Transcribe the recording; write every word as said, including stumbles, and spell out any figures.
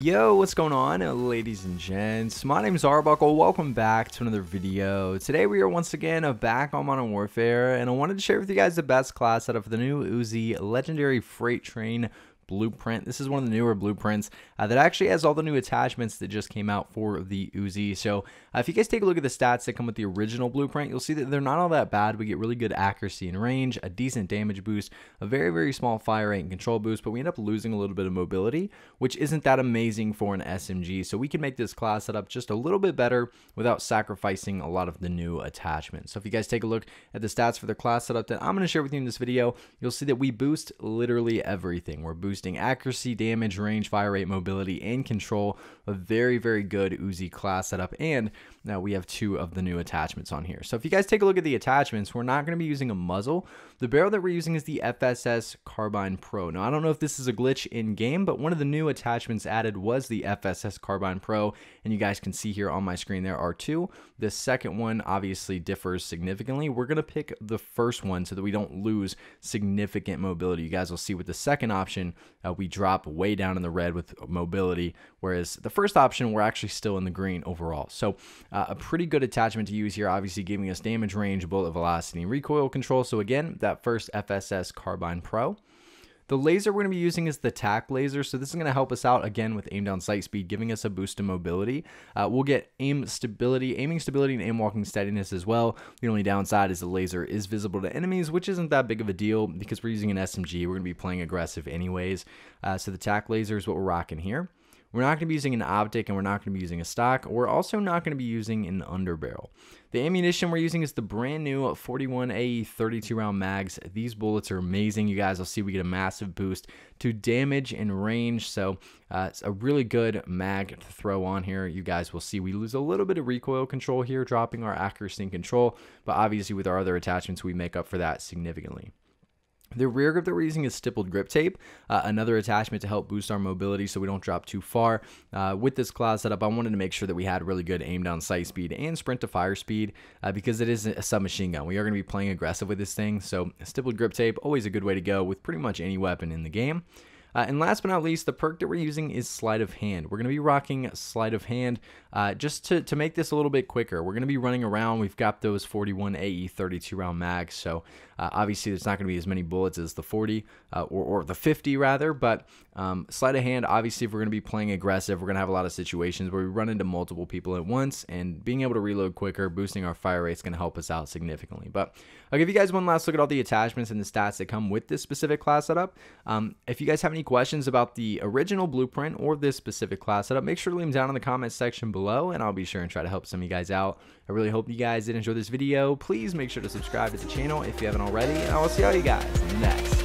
Yo, what's going on, uh, ladies and gents? My name is Arbuckle. Welcome back to another video. Today we are once again uh, back on Modern Warfare, and I wanted to share with you guys the best class setup for the new Uzi Legendary Freight Train blueprint. This is one of the newer blueprints uh, that actually has all the new attachments that just came out for the Uzi. So uh, if you guys take a look at the stats that come with the original blueprint, you'll see that they're not all that bad. We get really good accuracy and range, a decent damage boost, a very, very small fire rate and control boost, but we end up losing a little bit of mobility, which isn't that amazing for an S M G. So we can make this class setup just a little bit better without sacrificing a lot of the new attachments. So if you guys take a look at the stats for the class setup that I'm going to share with you in this video, you'll see that we boost literally everything. We're boosting accuracy, damage, range, fire rate, mobility, and control. A very, very good Uzi class setup. And now we have two of the new attachments on here. So if you guys take a look at the attachments, we're not going to be using a muzzle. The barrel that we're using is the F S S Carbine Pro. Now, I don't know if this is a glitch in game, but one of the new attachments added was the F S S Carbine Pro. And you guys can see here on my screen there are two. The second one obviously differs significantly. We're going to pick the first one so that we don't lose significant mobility. You guys will see with the second option, uh, we drop way down in the red with mobility, whereas the first option, we're actually still in the green overall. So uh, a pretty good attachment to use here, obviously giving us damage, range, bullet velocity, and recoil control. So again, that first F S S Carbine Pro. The laser we're going to be using is the T A C laser, so this is going to help us out again with aim down sight speed, giving us a boost in mobility. Uh, we'll get aim stability, aiming stability, and aim walking steadiness as well. The only downside is the laser is visible to enemies, which isn't that big of a deal because we're using an S M G. We're going to be playing aggressive anyways. Uh, so the T A C laser is what we're rocking here. We're not going to be using an optic, and we're not going to be using a stock. We're also not going to be using an underbarrel. The ammunition we're using is the brand new forty-one A E thirty-two round mags. These bullets are amazing. You guys will see we get a massive boost to damage and range. So uh, it's a really good mag to throw on here. You guys will see we lose a little bit of recoil control here, dropping our accuracy and control. But obviously with our other attachments, we make up for that significantly. The rear grip that we're using is stippled grip tape, uh, another attachment to help boost our mobility so we don't drop too far. Uh, with this class setup, I wanted to make sure that we had really good aim down sight speed and sprint to fire speed uh, because it is a submachine gun. We are going to be playing aggressive with this thing, so stippled grip tape, always a good way to go with pretty much any weapon in the game. Uh, and last but not least, the perk that we're using is sleight of hand. We're going to be rocking sleight of hand uh, just to, to make this a little bit quicker. We're going to be running around. We've got those forty-one A E thirty-two round mags, so uh, obviously there's not going to be as many bullets as the forty uh, or, or the fifty rather, but um, sleight of hand, obviously if we're going to be playing aggressive, we're going to have a lot of situations where we run into multiple people at once, and being able to reload quicker, boosting our fire rate is going to help us out significantly. But I'll give you guys one last look at all the attachments and the stats that come with this specific class setup. Um, if you guys have any questions about the original blueprint or this specific class setup, make sure to leave them down in the comments section below, and I'll be sure and try to help some of you guys out. I really hope you guys did enjoy this video. Please make sure to subscribe to the channel if you haven't already, and I will see all you guys next.